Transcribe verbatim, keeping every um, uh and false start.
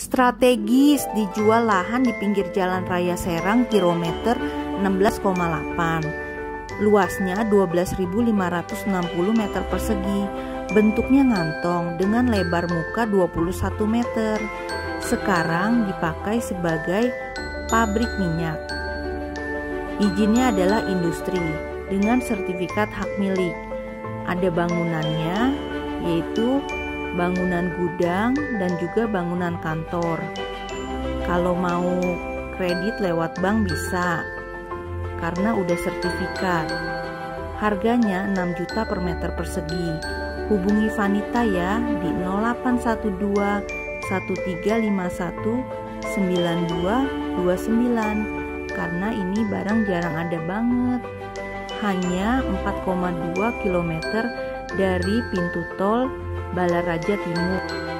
Strategis dijual lahan di pinggir Jalan Raya Serang kilometer enam belas koma delapan. Luasnya dua belas ribu lima ratus enam puluh meter persegi. Bentuknya ngantong dengan lebar muka dua puluh satu meter. Sekarang dipakai sebagai pabrik minyak. Izinnya adalah industri dengan sertifikat hak milik. Ada bangunannya, yaitu bangunan gudang dan juga bangunan kantor. Kalau mau kredit lewat bank bisa, karena udah sertifikat. Harganya enam juta per meter persegi. Hubungi Vanita ya di nol delapan satu dua satu tiga lima satu sembilan dua dua sembilan, karena ini barang jarang ada banget. Hanya empat koma dua kilometer dari pintu tol Balaraja Timur.